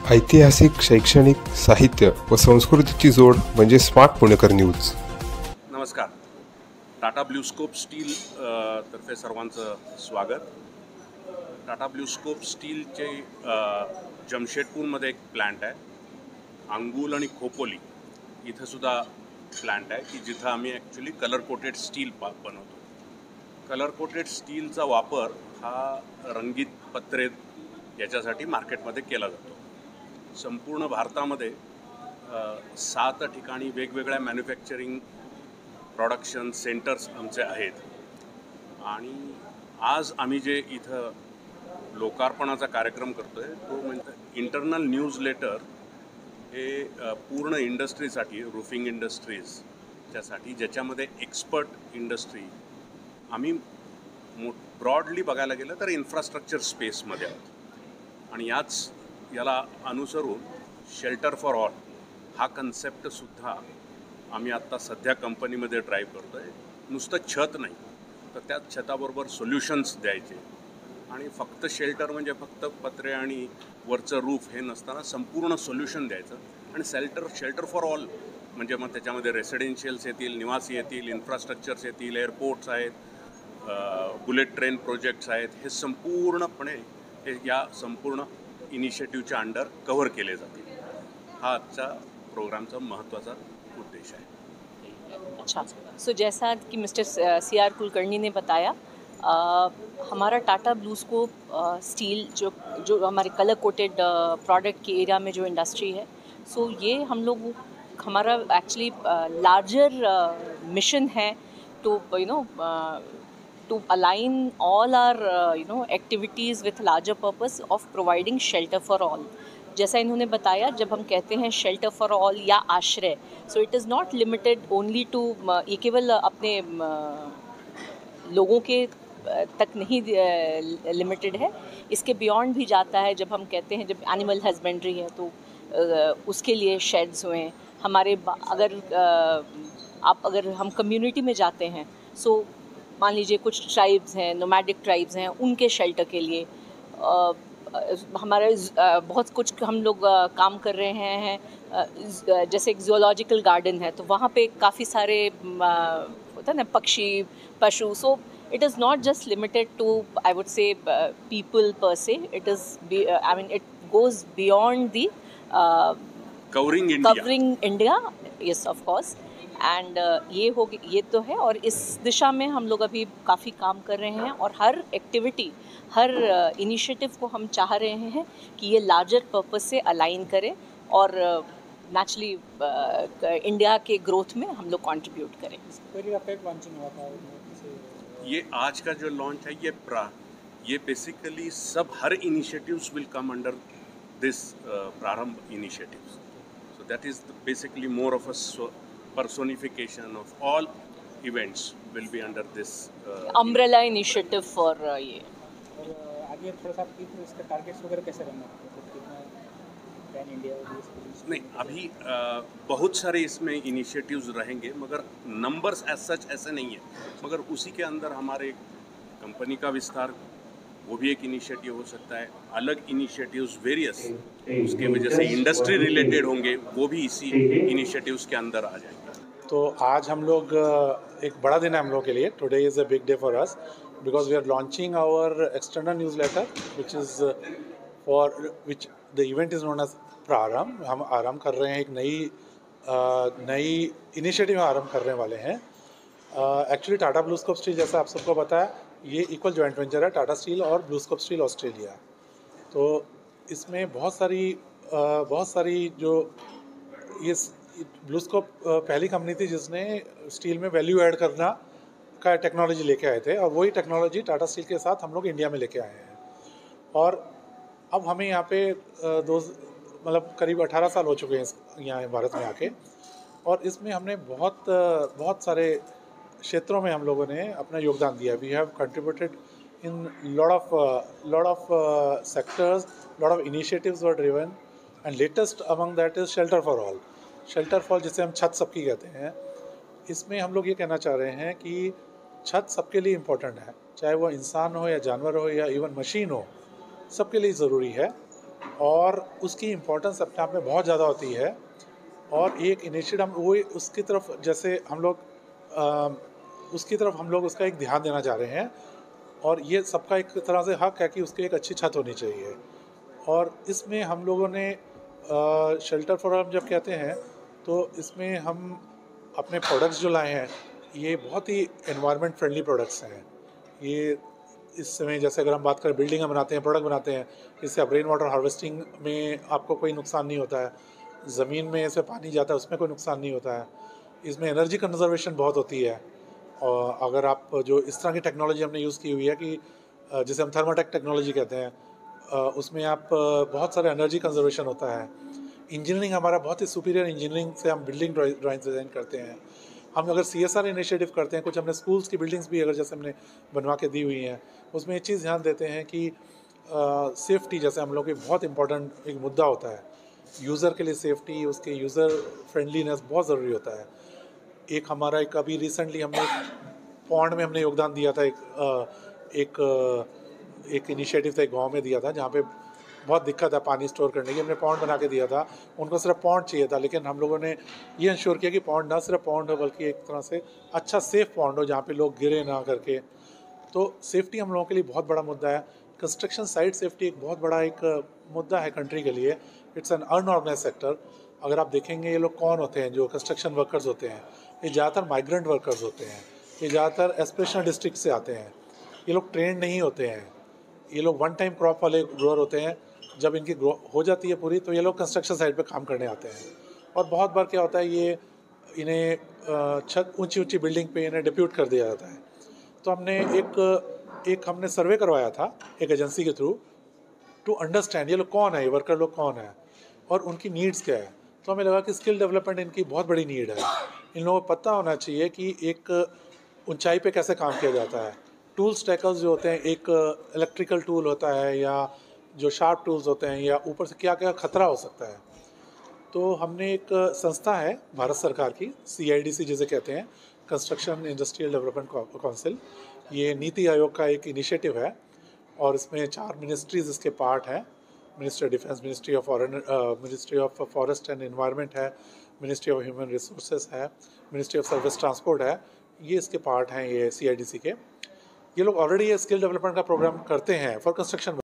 ऐतिहासिक, शैक्षणिक, साहित्य व संस्कृतीची जोड म्हणजे स्मार्ट पुणेकर न्यूज. नमस्कार. टाटा ब्लूस्कोप स्टील तर्फे सर्वांचं स्वागत. टाटा ब्लूस्कोप स्टीलचे जमशेदपूरमध्ये एक प्लॅन्ट आहे. अंगुल आणि खोपोली इथंसुद्धा प्लॅन्ट आहे की जिथं आम्ही ॲक्च्युली कलर कोटेड स्टील बनवतो. कलर कोटेड स्टीलचा वापर हा रंगीत पत्रे याच्यासाठी मार्केटमध्ये केला जातो. संपूर्ण भारतामध्ये 7 ठिकाणी वेगवेगळ्या मॅन्युफॅक्चरिंग प्रोडक्शन सेंटर्स आमचे आहेत. आणि आज आम्ही जे इथं लोकार्पणाचा कार्यक्रम करतो आहे तो म्हणजे इंटरनल न्यूजलेटर हे पूर्ण इंडस्ट्रीसाठी, रूफिंग इंडस्ट्रीज त्यासाठी, ज्याच्यामध्ये एक्सपर्ट इंडस्ट्री आम्ही ब्रॉडली बघायला गेलं तर इन्फ्रास्ट्रक्चर स्पेसमध्ये आहोत. आणि याला अनुसरून शेल्टर फॉर ऑल हा कन्सेप्टसुद्धा आम्ही आत्ता सध्या कंपनीमध्ये ड्राईव्ह करतो आहे. नुसतं छत नाही तर त्या छताबरोबर सोल्युशन्स द्यायचे. आणि फक्त शेल्टर म्हणजे फक्त पत्रे आणि वरचं रूफ हे नसताना संपूर्ण सोल्युशन द्यायचं. आणि शेल्टर फॉर ऑल म्हणजे मग त्याच्यामध्ये रेसिडेन्शियल्स येतील, निवासी येतील, इन्फ्रास्ट्रक्चर्स येतील, एअरपोर्ट्स आहेत, बुलेट ट्रेन प्रोजेक्ट्स आहेत. हे संपूर्णपणे हे या संपूर्ण इनिशिएटिव्हच्या अंडर कव्हर केले जातील. हा आजचा प्रोग्रामचा महत्त्वाचा उद्देश आहे. अच्छा, सो जैसा कि मिस्टर CR कुलकर्णी ने बताया, हमारा टाटा ब्लूस्कोप स्टील जो हमारे कलर कोटेड प्रोडक्ट के एरिया में जो इंडस्ट्री है, सो ये हमारा एक्चुअली लार्जर मिशन है to to align all our activities with larger purpose of providing shelter for all. जैसा इन्होंने बताया, जब हम कहते हैं शेल्टर फॉर ऑल या आश्रय, so it is not limited only to, ये केवल अपने लोगों के तक नहीं लिमिटेड है, इसके बियॉन्ड भी जाता है. जब हम कहते हैं, जब एनिमल हस्बेंड्री है तो उसके लिए शेड्स हुए. हमारे अगर हम कम्युनिटी में जाते हैं, सो मान लीजिए कुछ ट्राइब्स हैं, नोमैडिक ट्राइब्स हैं, उनके शेल्टर के लिए हमारे बहुत कुछ हम लोग काम कर रहे हैं. जैसे एक ज़ूलॉजिकल गार्डन है तो वहाँ पे काफ़ी सारे होता है ना, पक्षी, पशु. So it is not just limited to, I would say, people पर से. It it goes beyond the covering India. Yes, of course. And ये तो है. और इस दिशा में हम लोग अभी काफ़ी काम कर रहे हैं. और हर एक्टिविटी, हर इनिशिएटिव को हम चाह रहे हैं कि ये लार्जर पर्पस से अलाइन करें और नेचुरली इंडिया के ग्रोथ में हम लोग कंट्रीब्यूट करें. ये आज का जो लॉन्च है ये बेसिकली हर initiatives will come under this Prarambh initiatives. So that is basically more of a personification of all events will be under this umbrella initiative for ये. और आगे थोड़ा सा इसके टारगेट्स वगैरह कैसे बनना है, कितना पैन इंडिया नहीं, अभी बहुत सारे इसमें इनिशिएटिव्स रहेंगे, मगर नंबर्स एज सच ऐसे नहीं है. मगर उसी के अंदर हमारे कंपनी का विस्तार, वो भी एक इनिशिएटिव हो सकता है. अलग इनिशिएटिव्स वेरियस उसके वजह से इंडस्ट्री रिलेटेड होंगे, वो भी इसी इनिशिएटिव्स के अंदर आ जाएंगे. तो आज हम लोग, एक बड़ा दिन है हम लोग के लिए. Today is a big day for us because we are launching our external newsletter which the event is known as Prarambh. हम आरंभ कर रहे हैं, एक नई इनिशिएटिव आरंभ करने वाले हैं. एक्चुअली टाटा ब्लूस्कोप स्टील, जैसा आप सबको बताया, ये इक्वल जॉइंट वेंचर है, टाटा स्टील और ब्लूस्कोप स्टील ऑस्ट्रेलिया. तो इसमें बहुत सारी जो ये ब्लूस्कोप पहली कंपनी थी जिसने स्टील में वैल्यू ऐड करना का टेक्नोलॉजी लेके आए थे. और वही टेक्नोलॉजी टाटा स्टील के साथ हम लोग इंडिया में लेके आए हैं. और अब हमें यहाँ पे करीब 18 साल हो चुके हैं यहाँ भारत में आके. और इसमें हमने बहुत सारे क्षेत्रों में हम लोगों ने अपना योगदान दिया. We have contributed in lot of sectors. Lot of initiatives were driven and latest among that is shelter for all. shelter for all जिसे हम छत सबकी कहते हैं. इसमें हम लोग ये कहना चाह रहे हैं कि छत सबके लिए इम्पोर्टेंट है, चाहे वो इंसान हो या जानवर हो या इवन मशीन हो, सबके लिए ज़रूरी है. और उसकी इम्पोर्टेंस अपने आप में बहुत ज़्यादा होती है। और एक इनिशिएटिव हम वो उसकी तरफ जैसे हम लोग उसकी तरफ हम लोग उसका एक ध्यान देना चाह रहे हैं, और ये सबका एक तरह से हक है कि उसकी एक अच्छी छत होनी चाहिए। और इसमें हम लोगों ने शेल्टर फॉर होम जब कहते हैं तो इसमें हम अपने प्रोडक्ट्स जो लाए हैं ये बहुत ही एनवायरनमेंट फ्रेंडली प्रोडक्ट्स हैं। ये इस समय जैसे अगर हम बात करें बिल्डिंग बनाते हैं, प्रोडक्ट बनाते हैं, इससे अब रेन वाटर हार्वेस्टिंग में आपको कोई नुकसान नहीं होता है, ज़मीन में से पानी जाता है उसमें कोई नुकसान नहीं होता है, इसमें एनर्जी कंजर्वेशन बहुत होती है। और अगर आप जो इस तरह की टेक्नोलॉजी हमने यूज़ की हुई है कि जिसे हम थर्माटेक टेक्नोलॉजी कहते हैं, उसमें आप बहुत सारा एनर्जी कंजर्वेशन होता है। इंजीनियरिंग हमारा बहुत ही सुपीरियर इंजीनियरिंग से हम बिल्डिंग ड्राइंग्स डिज़ाइन करते हैं। हम अगर CSR इनिशिएटिव करते हैं, कुछ हमने स्कूल्स की बिल्डिंग्स भी अगर जैसे हमने बनवा के दी हुई हैं, उसमें ये चीज़ ध्यान देते हैं कि सेफ्टी जैसे हम लोग की बहुत इंपॉर्टेंट एक मुद्दा होता है। यूज़र के लिए सेफ्टी, उसके यूज़र फ्रेंडलीनेस बहुत ज़रूरी होता है। एक हमारा एक अभी रिसेंटली हमने पॉन्ड में हमने योगदान दिया था, एक इनिशिएटिव था, एक गांव में दिया था जहाँ पे बहुत दिक्कत है पानी स्टोर करने की। हमने पॉन्ड बना के दिया था, उनको सिर्फ पॉन्ड चाहिए था, लेकिन हम लोगों ने ये इंश्योर किया कि पॉन्ड ना सिर्फ पॉन्ड हो बल्कि एक तरह से अच्छा सेफ पॉन्ड हो जहाँ पे लोग गिरे ना करके। तो सेफ्टी हम लोगों के लिए बहुत बड़ा मुद्दा है। कंस्ट्रक्शन साइट सेफ्टी एक बहुत बड़ा एक मुद्दा है कंट्री के लिए। It's an unorganise sector. अगर आप देखेंगे ये लोग कौन होते हैं जो कंस्ट्रक्शन वर्कर्स होते हैं, ये ज़्यादातर माइग्रेंट वर्कर्स होते हैं, ये ज़्यादातर एस्पिरेशनल डिस्ट्रिक्ट से आते हैं, ये लोग ट्रेंड नहीं होते हैं, ये लोग वन टाइम क्रॉप वाले ग्रोअर होते हैं। जब इनकी ग्रो हो जाती है पूरी तो ये लोग कंस्ट्रक्शन साइट पे काम करने आते हैं। और बहुत बार क्या होता है, ये इन्हें छत ऊंची बिल्डिंग पे इन्हें डिप्यूट कर दिया जाता है। तो हमने एक हमने सर्वे करवाया था एक एजेंसी के थ्रू टू अंडरस्टैंड ये लोग कौन है, ये वर्कर लोग कौन है और उनकी नीड्स क्या है। तो हमें लगा कि स्किल डेवलपमेंट इनकी बहुत बड़ी नीड है। इन लोगों को पता होना चाहिए कि एक ऊंचाई पे कैसे काम किया जाता है। टूल स्टैकर्स जो होते हैं, एक इलेक्ट्रिकल टूल होता है या जो शार्प टूल्स होते हैं, या ऊपर से क्या क्या खतरा हो सकता है। तो हमने एक संस्था है भारत सरकार की, CIDC जिसे कहते हैं, कंस्ट्रक्शन इंडस्ट्रियल डेवलपमेंट काउंसिल, ये नीति आयोग का एक इनिशिएटिव है और इसमें 4 मिनिस्ट्रीज इसके पार्ट हैं। Ministry of defence, ministry of forest and environment है, मिनिस्ट्री ऑफ ह्यूमन रिसोर्सेज है, मिनिस्ट्री ऑफ सर्विस ट्रांसपोर्ट है, ये इसके पार्ट हैं ये CIDC के। ये लोग ऑलरेडी ये स्किल डेवलपमेंट का प्रोग्राम करते हैं फॉर कंस्ट्रक्शन